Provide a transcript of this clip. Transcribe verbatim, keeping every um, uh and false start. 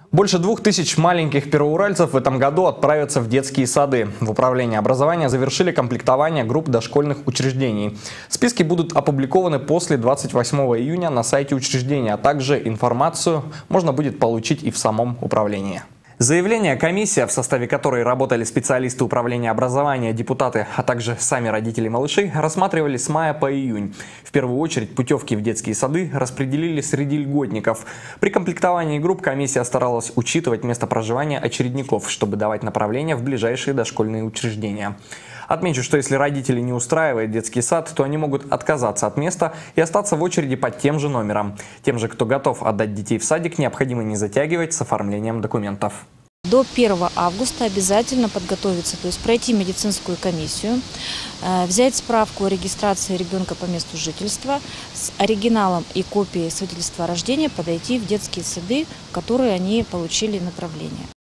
Больше двух тысяч маленьких первоуральцев в этом году отправятся в детские сады. В управлении образования завершили комплектование групп дошкольных учреждений. Списки будут опубликованы после двадцать восьмого июня на сайте учреждения, а также информацию можно будет получить и в самом управлении. Заявление комиссия, в составе которой работали специалисты управления образования, депутаты, а также сами родители малышей, рассматривали с мая по июнь. В первую очередь путевки в детские сады распределили среди льготников. При комплектовании групп комиссия старалась учитывать место проживания очередников, чтобы давать направление в ближайшие дошкольные учреждения. Отмечу, что если родители не устраивает детский сад, то они могут отказаться от места и остаться в очереди под тем же номером. Тем же, кто готов отдать детей в садик, необходимо не затягивать с оформлением документов. До первого августа обязательно подготовиться, то есть пройти медицинскую комиссию, взять справку о регистрации ребенка по месту жительства с оригиналом и копией свидетельства о рождении, подойти в детские сады, в которые они получили направление.